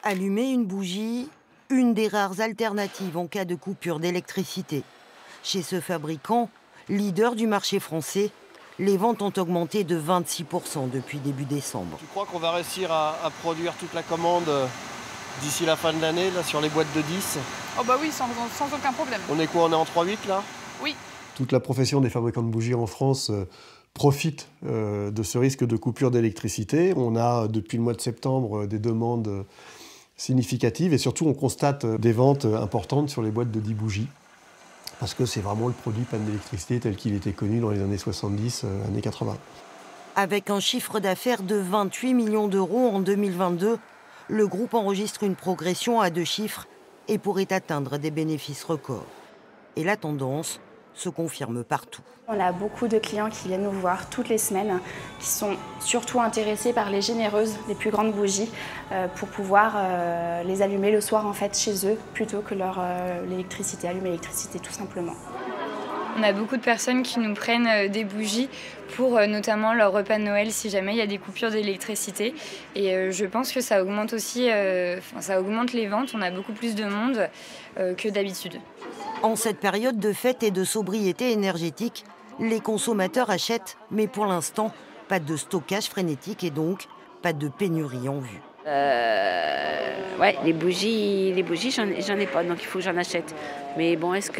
Allumer une bougie, une des rares alternatives en cas de coupure d'électricité. Chez ce fabricant, leader du marché français, les ventes ont augmenté de 26% depuis début décembre. Tu crois qu'on va réussir à produire toute la commande d'ici la fin de l'année, là, sur les boîtes de 10? Oh bah oui, sans aucun problème. On est quoi? On est en 3-8 là? Oui. Toute la profession des fabricants de bougies en France profite de ce risque de coupure d'électricité. On a depuis le mois de septembre des demandes significatives et surtout on constate des ventes importantes sur les boîtes de 10 bougies parce que c'est vraiment le produit panne d'électricité tel qu'il était connu dans les années 70, années 80. Avec un chiffre d'affaires de 28 millions d'euros en 2022, le groupe enregistre une progression à 2 chiffres et pourrait atteindre des bénéfices records. Et la tendance se confirme partout. On a beaucoup de clients qui viennent nous voir toutes les semaines, qui sont surtout intéressés par les généreuses, les plus grandes bougies, pour pouvoir les allumer le soir en fait chez eux, plutôt que l'électricité, allumer l'électricité tout simplement. On a beaucoup de personnes qui nous prennent des bougies pour notamment leur repas de Noël si jamais il y a des coupures d'électricité. Et je pense que ça augmente aussi, ça augmente les ventes. On a beaucoup plus de monde que d'habitude. En cette période de fête et de sobriété énergétique, les consommateurs achètent, mais pour l'instant, pas de stockage frénétique et donc pas de pénurie en vue. Ouais, les bougies j'en ai pas, donc il faut que j'en achète. Mais bon, est-ce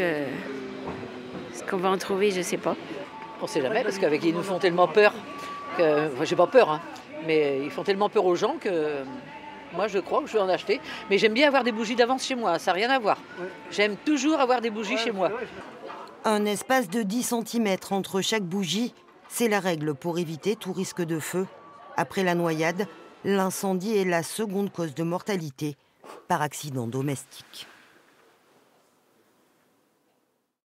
qu'on va en trouver, je sais pas. On sait jamais, parce qu'ils nous font tellement peur que... Enfin, j'ai pas peur, hein, mais ils font tellement peur aux gens que... Moi, je crois que je vais en acheter. Mais j'aime bien avoir des bougies d'avance chez moi, ça n'a rien à voir. J'aime toujours avoir des bougies chez moi. Un espace de 10 cm entre chaque bougie, c'est la règle pour éviter tout risque de feu. Après la noyade, l'incendie est la seconde cause de mortalité par accident domestique.